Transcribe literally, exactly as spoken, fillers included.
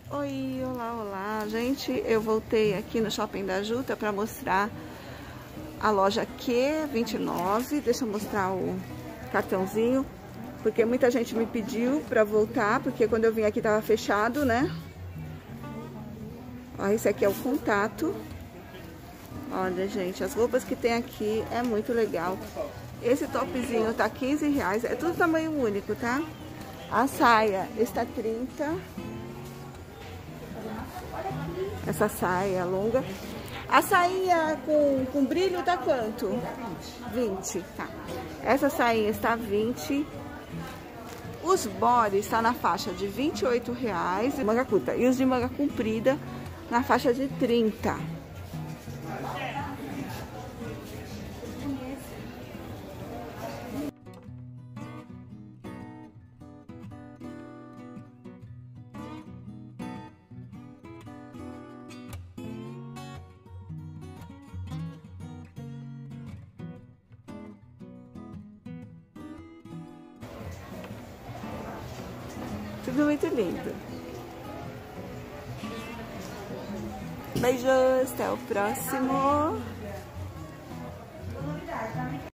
Oi, olá, olá, gente, eu voltei aqui no Shopping da Juta para mostrar a loja Q vinte e nove. Deixa eu mostrar o cartãozinho, porque muita gente me pediu para voltar, porque quando eu vim aqui tava fechado, né? Ó, esse aqui é o contato. Olha, gente, as roupas que tem aqui é muito legal. Esse topzinho tá quinze reais, é tudo tamanho único, tá? A saia está trinta. Essa saia longa. A sainha com, com brilho tá quanto? vinte, tá. Essa sainha está vinte. Os body está na faixa de vinte e oito reais, manga curta. E os de manga comprida na faixa de trinta. Tudo muito lindo. Beijos, até o próximo.